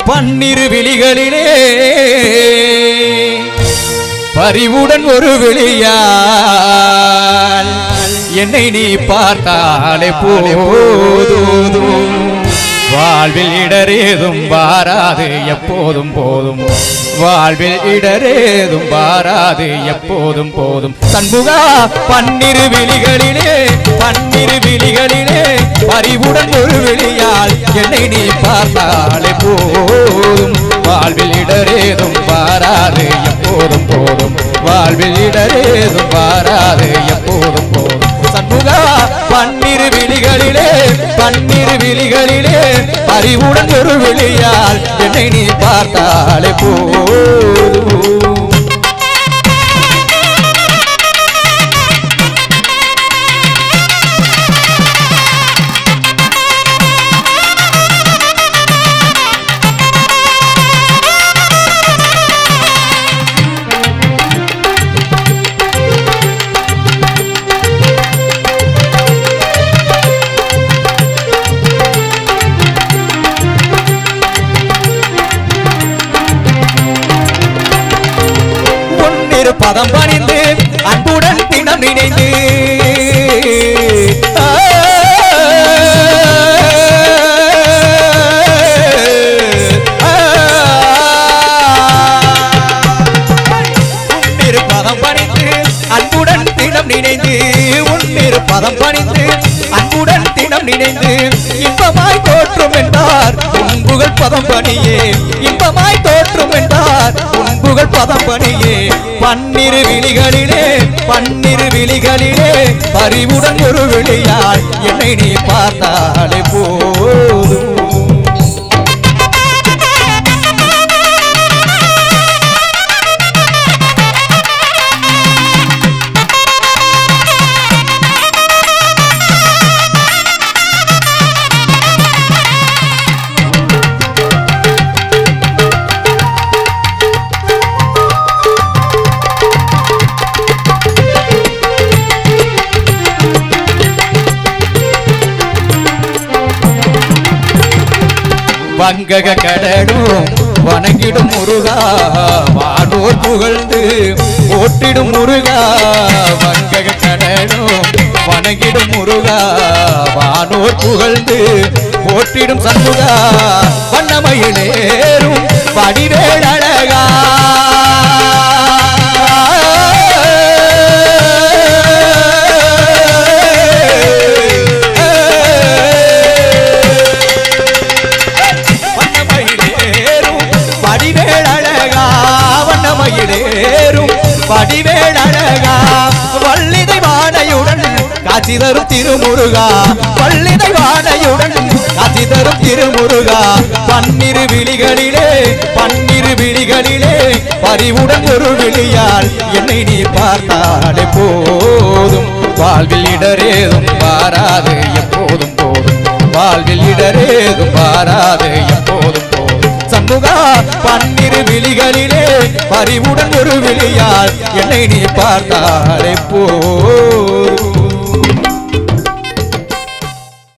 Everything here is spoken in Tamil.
பன்னிரு விழிகளிலே பரிவுடன் ஒரு விழியால் என்னை நீ பார்த்தாலே போதும் வாழ்வில் இடரேதும் வாராது எப்போதும் போதும் வாழ்வில் இடரேதும் வாராது எப்போதும் போதும் சண்முகா பன்னிரு விழிகளிலே பரிவுடன் ஒரு விழியால் என்னை நீ பார்த்தாலே போதும் வாழ்வில் இடரேதும் வாராது எப்போதும் போதும் வாழ்வில் இடரேதும் வாராது எப்போதும் போதும் சண்முகா பன்னிரு விழிகளிலே பரிவுடன் ஒரு விழியால் என்னை நீ பார்த்தாலே போதும் பதம் பணிந்து அன்புடன் தினம் நினைந்து பதம் பணிந்து அன்புடன் தினம் நினைந்து உன்னிரு பதம் பணிந்து அன்புடன் தினம் நினைந்து இன்பமாய் தோற்றும் என்றார் உன்புகள் பதம் பணியே இன்பமாய் தோற்றும் என்றார் உன்புகள் பதம் பணியே பன்னிரு விழிகளிலே பரிவுடன் ஒரு விழியால் என்னை நீ பார்த்தாலே போதும் வங்கக கடலும் வணங்கிடும் முருகா வானோர் புகழ்ந்து ஓட்டிடும் முருகா வங்கக கடலும் வணங்கிடும் முருகா வானோர் புகழ்ந்து ஓட்டிடும் சண்முகா வண்ணமயிலேறும் வடிவேல் அழகா வடிவேல் அழகா வள்ளிதை வானையுடன் காட்சி தரும் திருமுருகா வள்ளிதை வானையுடன் காட்சி தரும் திருமுருகா பன்னிரு விழிகளிலே பரிவுடன் ஒரு விழியால் என்னை நீ பார்த்தாலே போதும் வாழ்வில் இடரேதும் வாராது எப்போதும் போதும் வாழ்வில் இடரேதும் வாராது எப்போதும் போதும் சண்முகா பன்னிரு விழிகளிலே பரிவுடன் ஒரு விழியால் என்னை நீ பார்த்தாலே போதும்